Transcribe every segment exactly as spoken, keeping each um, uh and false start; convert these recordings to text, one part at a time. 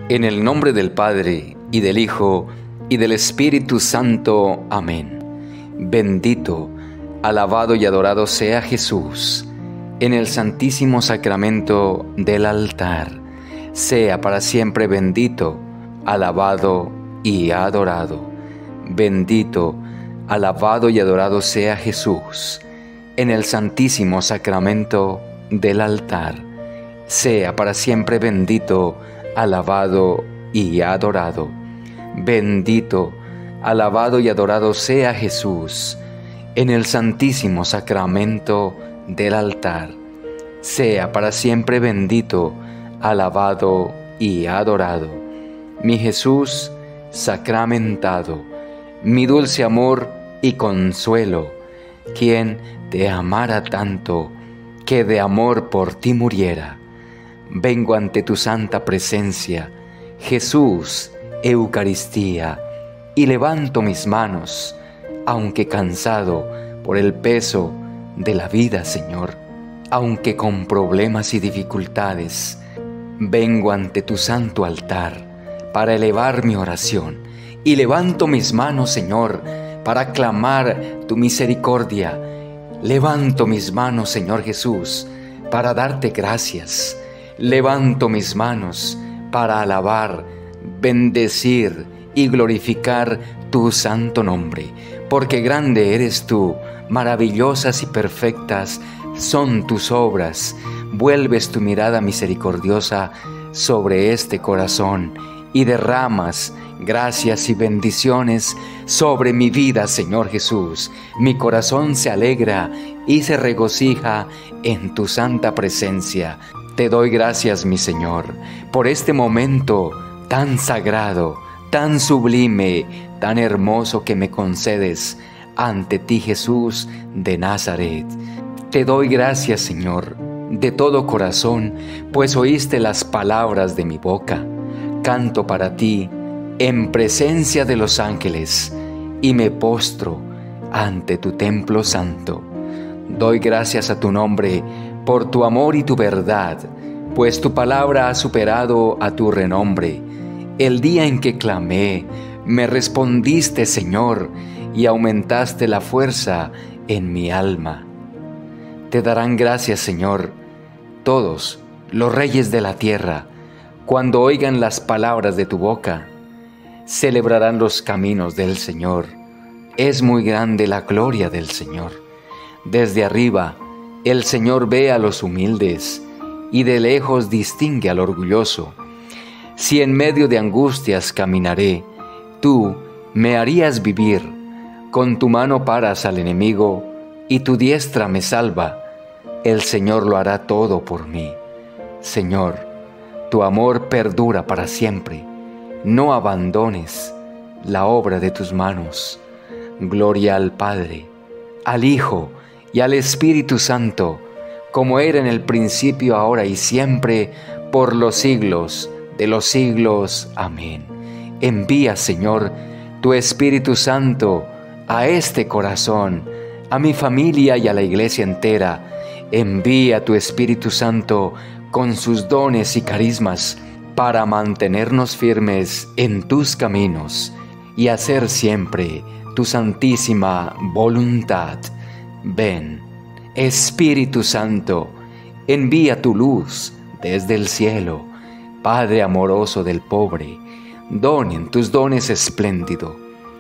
En el nombre del Padre, y del Hijo, y del Espíritu Santo. Amén. Bendito, alabado y adorado sea Jesús en el santísimo sacramento del altar. Sea para siempre bendito, alabado y adorado. Bendito, alabado y adorado sea Jesús en el santísimo sacramento del altar. Sea para siempre bendito, alabado y adorado. Bendito, alabado y adorado sea Jesús en el santísimo sacramento del altar. Sea para siempre bendito, alabado y adorado. Mi Jesús sacramentado, mi dulce amor y consuelo, quien te amara tanto que de amor por ti muriera. Vengo ante tu santa presencia, Jesús, Eucaristía, y levanto mis manos, aunque cansado por el peso de la vida, Señor, aunque con problemas y dificultades, vengo ante tu santo altar para elevar mi oración, y levanto mis manos, Señor, para clamar tu misericordia. Levanto mis manos, Señor Jesús, para darte gracias. Levanto mis manos para alabar, bendecir y glorificar tu santo nombre, porque grande eres tú, maravillosas y perfectas son tus obras. Vuelves tu mirada misericordiosa sobre este corazón y derramas gracias y bendiciones sobre mi vida, Señor Jesús. Mi corazón se alegra y se regocija en tu santa presencia. Te doy gracias, mi Señor, por este momento tan sagrado, tan sublime, tan hermoso que me concedes ante ti, Jesús de Nazaret. Te doy gracias, Señor, de todo corazón, pues oíste las palabras de mi boca. Canto para ti en presencia de los ángeles y me postro ante tu templo santo. Doy gracias a tu nombre por tu amor y tu verdad, pues tu palabra ha superado a tu renombre. El día en que clamé, me respondiste, Señor, y aumentaste la fuerza en mi alma. Te darán gracias, Señor, todos los reyes de la tierra, cuando oigan las palabras de tu boca. Celebrarán los caminos del Señor. Es muy grande la gloria del Señor. Desde arriba, el Señor ve a los humildes y de lejos distingue al orgulloso. Si en medio de angustias caminaré, tú me harías vivir. Con tu mano paras al enemigo y tu diestra me salva. El Señor lo hará todo por mí. Señor, tu amor perdura para siempre. No abandones la obra de tus manos. Gloria al Padre, al Hijo y al Espíritu Santo, como era en el principio, ahora y siempre, por los siglos de los siglos. Amén. Envía, Señor, tu Espíritu Santo a este corazón, a mi familia y a la iglesia entera. Envía tu Espíritu Santo con sus dones y carismas para mantenernos firmes en tus caminos y hacer siempre tu santísima voluntad. Ven, Espíritu Santo, envía tu luz desde el cielo. Padre amoroso del pobre, don en tus dones espléndido,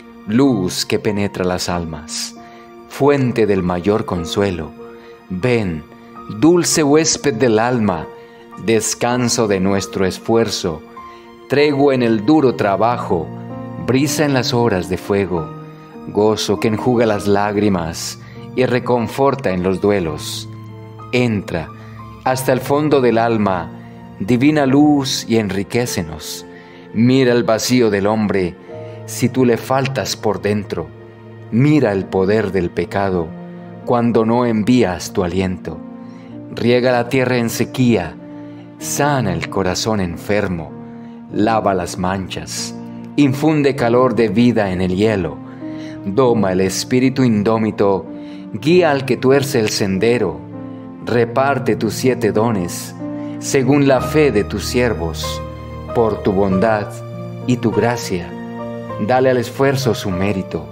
luz que penetra las almas, fuente del mayor consuelo. Ven, dulce huésped del alma, descanso de nuestro esfuerzo, tregua en el duro trabajo, brisa en las horas de fuego, gozo que enjuga las lágrimas y reconforta en los duelos. Entra hasta el fondo del alma, divina luz, y enriquécenos. Mira el vacío del hombre si tú le faltas por dentro. Mira el poder del pecado cuando no envías tu aliento. Riega la tierra en sequía, sana el corazón enfermo, lava las manchas, infunde calor de vida en el hielo, doma el espíritu indómito, guía al que tuerce el sendero, reparte tus siete dones, según la fe de tus siervos, por tu bondad y tu gracia. Dale al esfuerzo su mérito.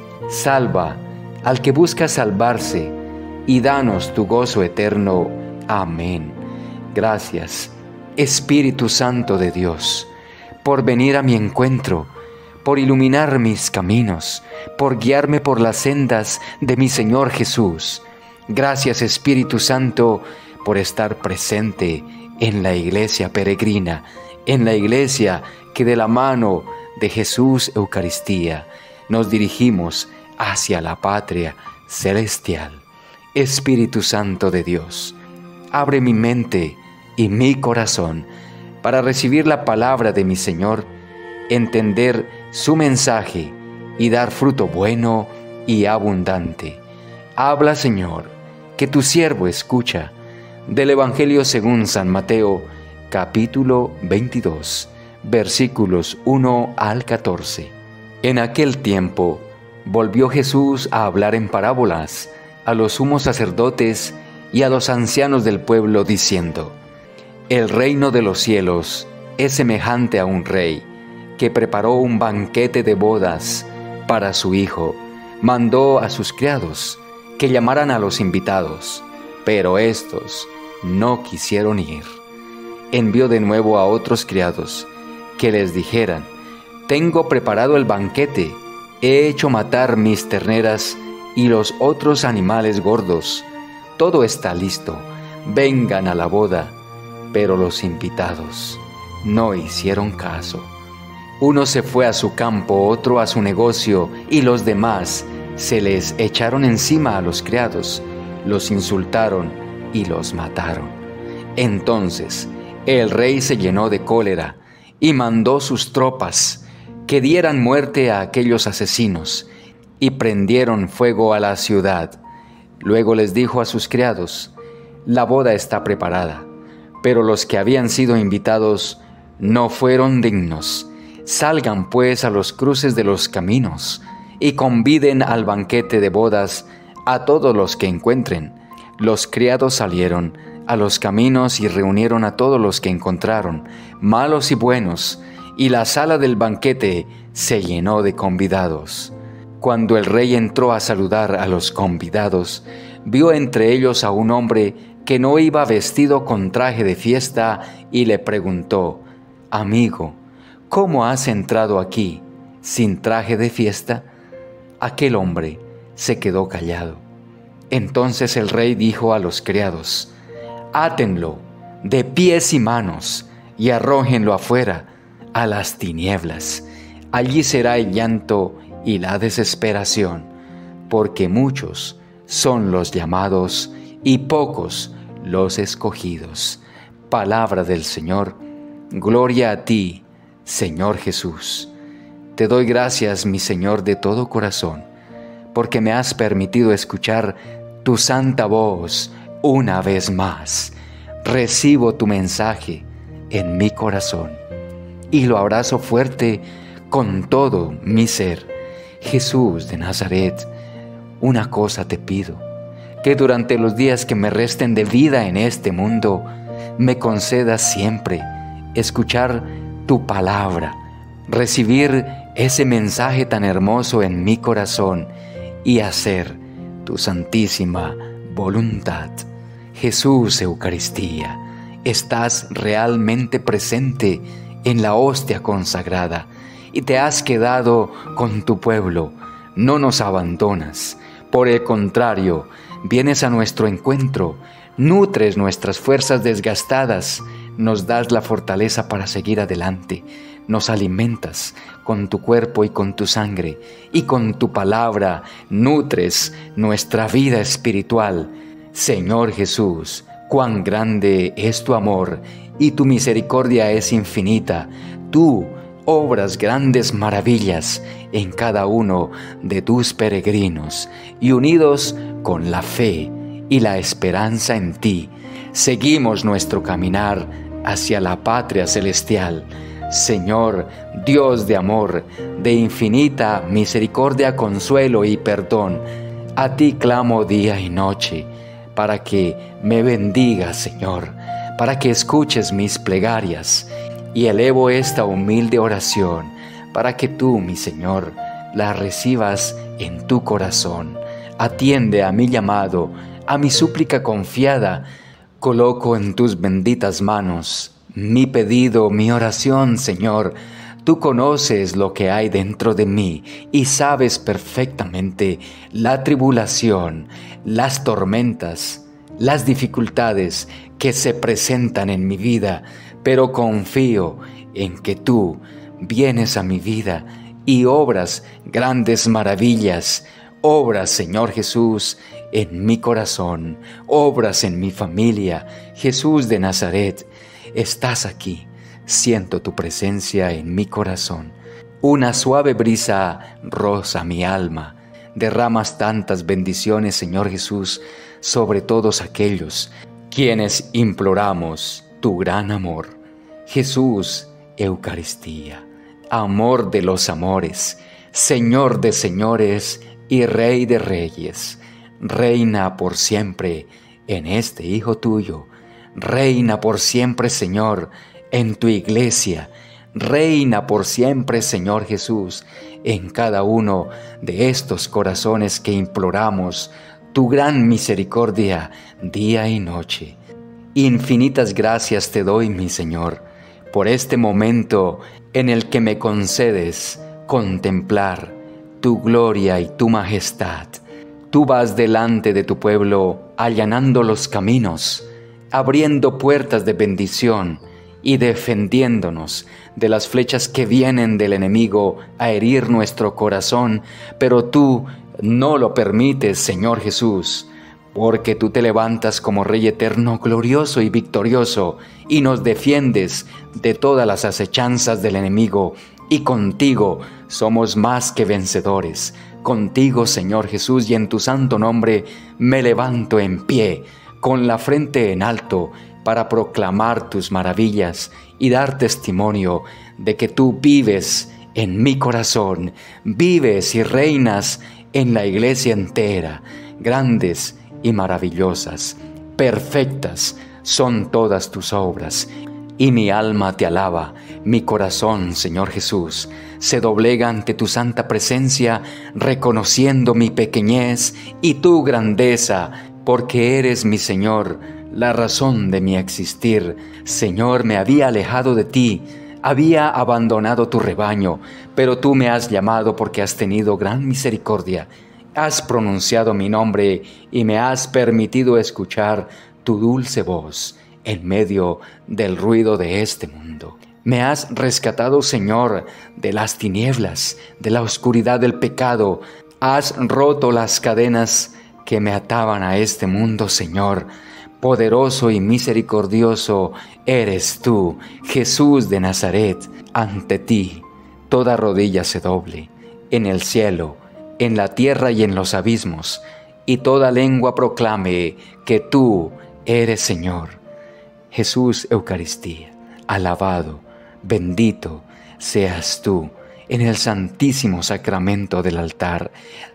Salva al que busca salvarse y danos tu gozo eterno. Amén. Gracias, Espíritu Santo de Dios, por venir a mi encuentro, por iluminar mis caminos, por guiarme por las sendas de mi Señor Jesús. Gracias, Espíritu Santo, por estar presente en la iglesia peregrina, en la iglesia que de la mano de Jesús Eucaristía nos dirigimos hacia la patria celestial. Espíritu Santo de Dios, abre mi mente y mi corazón para recibir la palabra de mi Señor, entender su mensaje y dar fruto bueno y abundante. Habla, Señor, que tu siervo escucha. Del Evangelio según San Mateo, capítulo veintidós, versículos uno al catorce. En aquel tiempo volvió Jesús a hablar en parábolas a los sumos sacerdotes y a los ancianos del pueblo, diciendo: El reino de los cielos es semejante a un rey que preparó un banquete de bodas para su hijo. Mandó a sus criados que llamaran a los invitados, pero éstos no quisieron ir. Envió de nuevo a otros criados que les dijeran: Tengo preparado el banquete, he hecho matar mis terneras y los otros animales gordos. Todo está listo, vengan a la boda. Pero los invitados no hicieron caso. Uno se fue a su campo, otro a su negocio, y los demás se les echaron encima a los criados, los insultaron y los mataron. Entonces el rey se llenó de cólera y mandó sus tropas que dieran muerte a aquellos asesinos y prendieron fuego a la ciudad. Luego les dijo a sus criados: La boda está preparada, pero los que habían sido invitados no fueron dignos. Salgan pues a los cruces de los caminos y conviden al banquete de bodas a todos los que encuentren. Los criados salieron a los caminos y reunieron a todos los que encontraron, malos y buenos, y la sala del banquete se llenó de convidados. Cuando el rey entró a saludar a los convidados, vio entre ellos a un hombre que no iba vestido con traje de fiesta y le preguntó: Amigo, ¿cómo has entrado aquí sin traje de fiesta? Aquel hombre se quedó callado. Entonces el rey dijo a los criados: Átenlo de pies y manos y arrójenlo afuera a las tinieblas. Allí será el llanto y la desesperación, porque muchos son los llamados y pocos los escogidos. Palabra del Señor. Gloria a ti, Señor Jesús. Te doy gracias, mi Señor, de todo corazón, porque me has permitido escuchar tu santa voz una vez más. Recibo tu mensaje en mi corazón y lo abrazo fuerte con todo mi ser. Jesús de Nazaret, una cosa te pido: que durante los días que me resten de vida en este mundo, me concedas siempre escuchar tu palabra, recibir ese mensaje tan hermoso en mi corazón y hacer tu santísima voluntad. Jesús Eucaristía, estás realmente presente en la hostia consagrada y te has quedado con tu pueblo. No nos abandonas, por el contrario, vienes a nuestro encuentro, nutres nuestras fuerzas desgastadas, nos das la fortaleza para seguir adelante, nos alimentas con tu cuerpo y con tu sangre, y con tu palabra nutres nuestra vida espiritual. Señor Jesús, cuán grande es tu amor y tu misericordia es infinita. Tú obras grandes maravillas en cada uno de tus peregrinos, y unidos con la fe y la esperanza en ti, seguimos nuestro caminar hacia la patria celestial. Señor, Dios de amor, de infinita misericordia, consuelo y perdón, a ti clamo día y noche, para que me bendigas, Señor, para que escuches mis plegarias y elevo esta humilde oración para que tú, mi Señor, la recibas en tu corazón. Atiende a mi llamado, a mi súplica confiada. Coloco en tus benditas manos mi pedido, mi oración, Señor. Tú conoces lo que hay dentro de mí y sabes perfectamente la tribulación, las tormentas, las dificultades que se presentan en mi vida, pero confío en que tú vienes a mi vida y obras grandes maravillas. Obras, Señor Jesús, en mi corazón, obras en mi familia. Jesús de Nazaret, estás aquí. Siento tu presencia en mi corazón. Una suave brisa roza mi alma. Derramas tantas bendiciones, Señor Jesús, sobre todos aquellos quienes imploramos tu gran amor. Jesús, Eucaristía, amor de los amores, Señor de señores y Rey de reyes. Reina por siempre en este Hijo tuyo. Reina por siempre, Señor, en tu iglesia. Reina por siempre, Señor Jesús, en cada uno de estos corazones que imploramos tu gran misericordia día y noche. Infinitas gracias te doy, mi Señor, por este momento en el que me concedes contemplar tu gloria y tu majestad. Tú vas delante de tu pueblo allanando los caminos, abriendo puertas de bendición y defendiéndonos de las flechas que vienen del enemigo a herir nuestro corazón, pero tú no lo permites, Señor Jesús, porque tú te levantas como Rey eterno, glorioso y victorioso, y nos defiendes de todas las acechanzas del enemigo, y contigo somos más que vencedores. Contigo, Señor Jesús, y en tu santo nombre me levanto en pie, con la frente en alto, para proclamar tus maravillas y dar testimonio de que tú vives en mi corazón, vives y reinas en la iglesia entera. Grandes y maravillosas, perfectas son todas tus obras, y mi alma te alaba. Mi corazón, Señor Jesús, se doblega ante tu santa presencia, reconociendo mi pequeñez y tu grandeza, porque eres mi Señor, la razón de mi existir. Señor, me había alejado de ti, había abandonado tu rebaño, pero tú me has llamado porque has tenido gran misericordia. Has pronunciado mi nombre y me has permitido escuchar tu dulce voz en medio del ruido de este mundo. Me has rescatado, Señor, de las tinieblas, de la oscuridad del pecado. Has roto las cadenas que me ataban a este mundo, Señor. Poderoso y misericordioso eres tú, Jesús de Nazaret. Ante ti toda rodilla se doble, en el cielo, en la tierra y en los abismos, y toda lengua proclame que tú eres Señor. Jesús, Eucaristía, alabado, bendito seas tú en el santísimo sacramento del altar.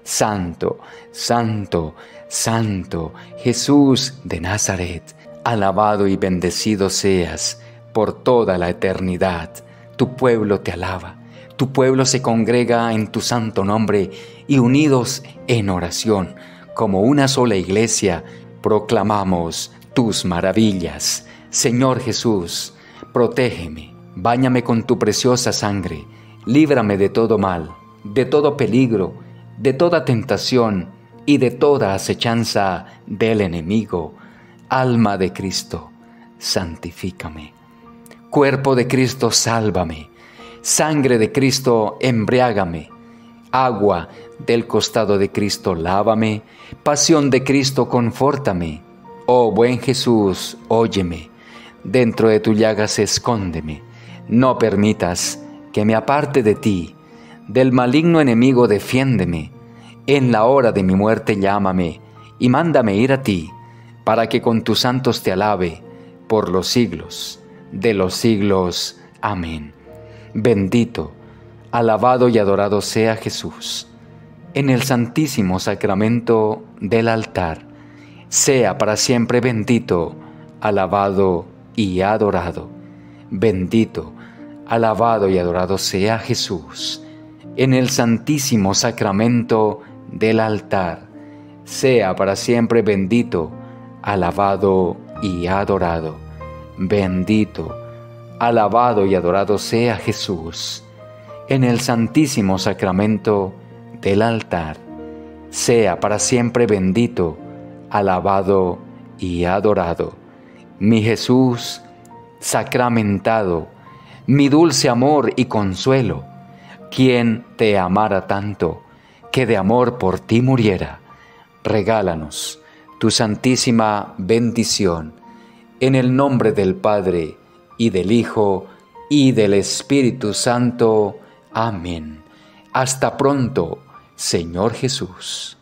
Santo, santo, santo, Jesús de Nazaret, alabado y bendecido seas por toda la eternidad. Tu pueblo te alaba, tu pueblo se congrega en tu santo nombre y unidos en oración, como una sola iglesia, proclamamos tus maravillas. Señor Jesús, protégeme, báñame con tu preciosa sangre, líbrame de todo mal, de todo peligro, de toda tentación y de toda acechanza del enemigo. Alma de Cristo, santifícame. Cuerpo de Cristo, sálvame. Sangre de Cristo, embriágame. Agua del costado de Cristo, lávame. Pasión de Cristo, confórtame. Oh buen Jesús, óyeme. Dentro de tu llagas escóndeme. No permitas que me aparte de ti. Del maligno enemigo defiéndeme. En la hora de mi muerte llámame y mándame ir a ti, para que con tus santos te alabe por los siglos de los siglos. Amén. Bendito, alabado y adorado sea Jesús en el santísimo sacramento del altar. Sea para siempre bendito, alabado y adorado. Bendito alabado y adorado sea Jesús. En el santísimo sacramento del altar, sea para siempre bendito, alabado y adorado. Bendito, alabado y adorado sea Jesús. En el santísimo sacramento del altar, sea para siempre bendito, alabado y adorado. Mi Jesús sacramentado, mi dulce amor y consuelo, quien te amara tanto, que de amor por ti muriera, regálanos tu santísima bendición, en el nombre del Padre, y del Hijo, y del Espíritu Santo. Amén. Hasta pronto, Señor Jesús.